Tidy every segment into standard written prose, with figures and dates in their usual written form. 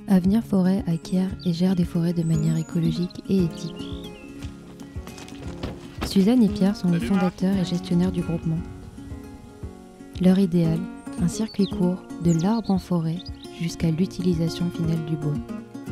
Avenir Forêt acquiert et gère des forêts de manière écologique et éthique. Suzanne et Pierre sont les fondateurs et gestionnaires du groupement. Leur idéal, un circuit court de l'arbre en forêt jusqu'à l'utilisation finale du bois.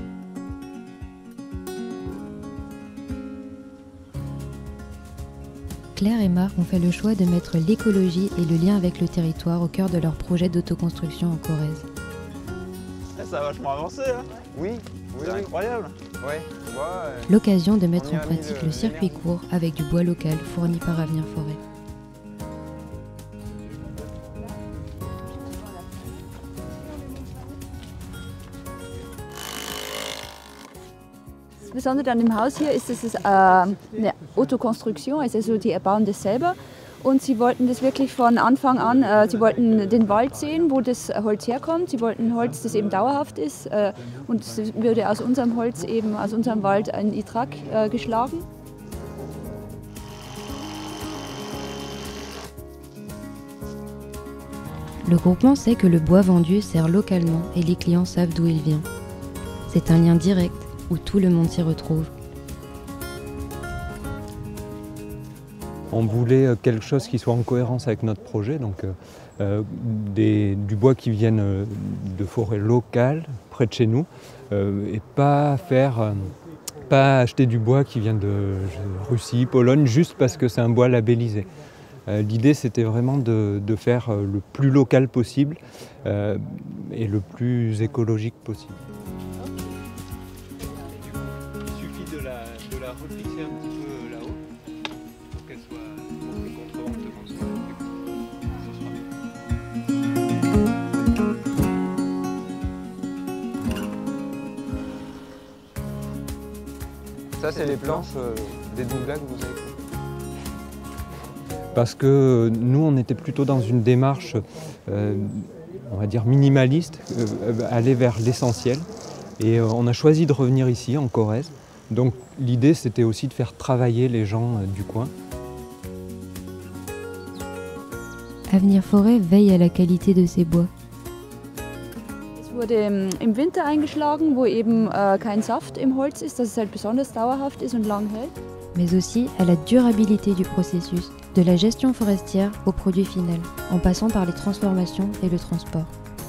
Claire et Marc ont fait le choix de mettre l'écologie et le lien avec le territoire au cœur de leur projet d'autoconstruction en Corrèze. Ça a vachement avancé, hein? Oui, C'est incroyable. Ouais, L'occasion de mettre en pratique le circuit court avec du bois local fourni par Avenir Forêt. Das Besondere an dem Haus hier ist, dass es eine Autokonstruktion, also die erbauen das selber. Und sie wollten das wirklich von Anfang an, sie wollten den Wald sehen, wo das Holz herkommt. Sie wollten Holz, das eben dauerhaft ist. Und es würde aus unserem Holz, eben aus unserem Wald, ein Itrak geschlagen. Le groupement sait que le bois vendu sert localement et les clients savent d'où il vient. C'est un lien direct où tout le monde s'y retrouve. On voulait quelque chose qui soit en cohérence avec notre projet, donc du bois qui viennent de forêts locales, près de chez nous, et pas acheter du bois qui vient de Russie, Pologne, juste parce que c'est un bois labellisé. L'idée, c'était vraiment de faire le plus local possible et le plus écologique possible. Il suffit de la refixer un petit peu là-haut pour qu'elle soit, pour que le contre-vent soit Ça, c'est les planches des doublats que vous avez fait. Parce que nous, on était plutôt dans une démarche, on va dire minimaliste, aller vers l'essentiel. Et on a choisi de revenir ici, en Corrèze. Donc l'idée, c'était aussi de faire travailler les gens du coin. Avenir Forêt veille à la qualité de ses bois. Es wurde im Winter eingeschlagen, wo eben kein Saft im Holz ist, dass es halt besonders dauerhaft ist und lang hält. Mais aussi à la durabilité du processus, de la gestion forestière au produit final, en passant par les transformations et le transport.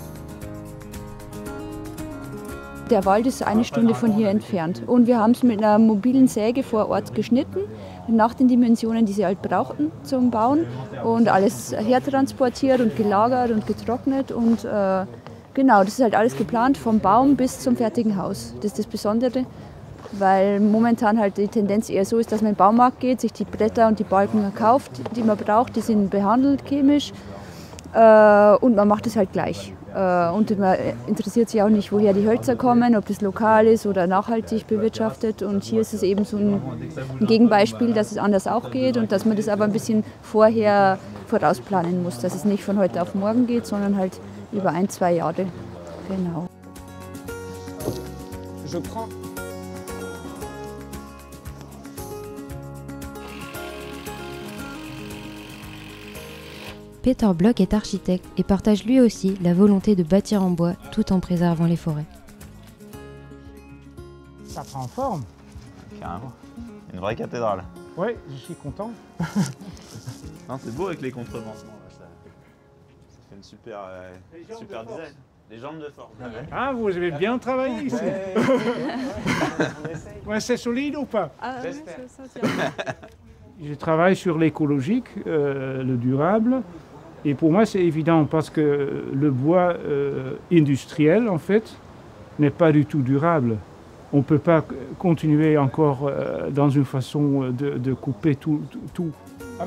Der Wald ist eine Stunde von hier entfernt und wir haben es mit einer mobilen Säge vor Ort geschnitten, nach den Dimensionen, die sie halt brauchten zum Bauen und alles hertransportiert und gelagert und getrocknet und genau, das ist halt alles geplant vom Baum bis zum fertigen Haus. Das ist das Besondere, weil momentan halt die Tendenz eher so ist, dass man in den Baumarkt geht, sich die Bretter und die Balken kauft, die man braucht, die sind behandelt chemisch und man macht es halt gleich. Und man interessiert sich auch nicht, woher die Hölzer kommen, ob das lokal ist oder nachhaltig bewirtschaftet. Und hier ist es eben so ein Gegenbeispiel, dass es anders auch geht und dass man das aber ein bisschen vorher vorausplanen muss, dass es nicht von heute auf morgen geht, sondern halt über 1-2 Jahre. Genau. Je prends. Peter Block est architecte et partage lui aussi la volonté de bâtir en bois tout en préservant les forêts. Ça prend forme. Carrément. Une vraie cathédrale. Oui, je suis content. Non, c'est beau avec les contrebancements. Ça fait une super design. Les jambes de force. Ah, vous avez bien travaillé ici. Ouais, c'est solide ou pas? Je travaille sur l'écologique, le durable. Et pour moi, c'est évident parce que le bois industriel, en fait, n'est pas du tout durable. On ne peut pas continuer encore dans une façon de couper tout. Ah,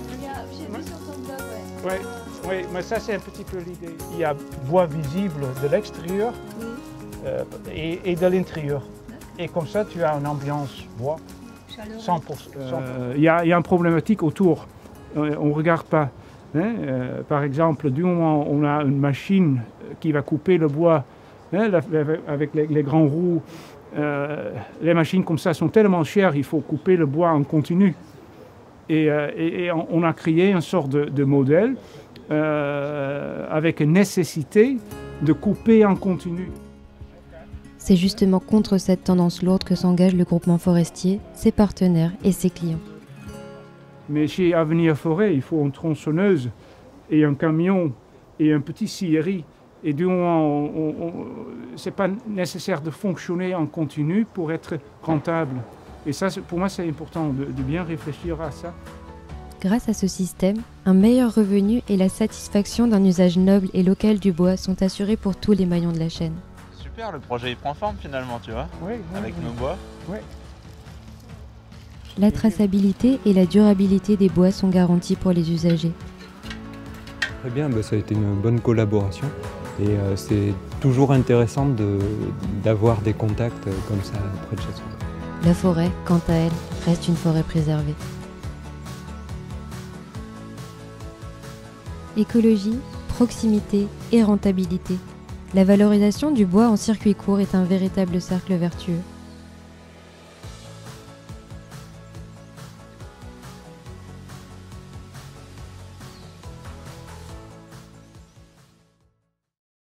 oui, mais ça, c'est un petit peu l'idée. Il y a bois visible de l'extérieur et de l'intérieur. Et comme ça, tu as une ambiance bois. 100%. Il y a une problématique autour. On ne regarde pas. Hein, par exemple, du moment où on a une machine qui va couper le bois, hein, avec les grands roues, les machines comme ça sont tellement chères, il faut couper le bois en continu. Et on a créé une sorte de modèle avec une nécessité de couper en continu. C'est justement contre cette tendance lourde que s'engage le groupement forestier, ses partenaires et ses clients. Mais chez Avenir Forêt, il faut une tronçonneuse et un camion et un petit scierie. Et du moment ce n'est pas nécessaire de fonctionner en continu pour être rentable. Et ça, pour moi, c'est important de bien réfléchir à ça. Grâce à ce système, un meilleur revenu et la satisfaction d'un usage noble et local du bois sont assurés pour tous les maillons de la chaîne. Super, le projet il prend forme finalement, tu vois, Oui, avec nos bois. Oui. La traçabilité et la durabilité des bois sont garanties pour les usagers. Très bien, ça a été une bonne collaboration et c'est toujours intéressant d'avoir des contacts comme ça près de chez soi. La forêt, quant à elle, reste une forêt préservée. Écologie, proximité et rentabilité. La valorisation du bois en circuit court est un véritable cercle vertueux.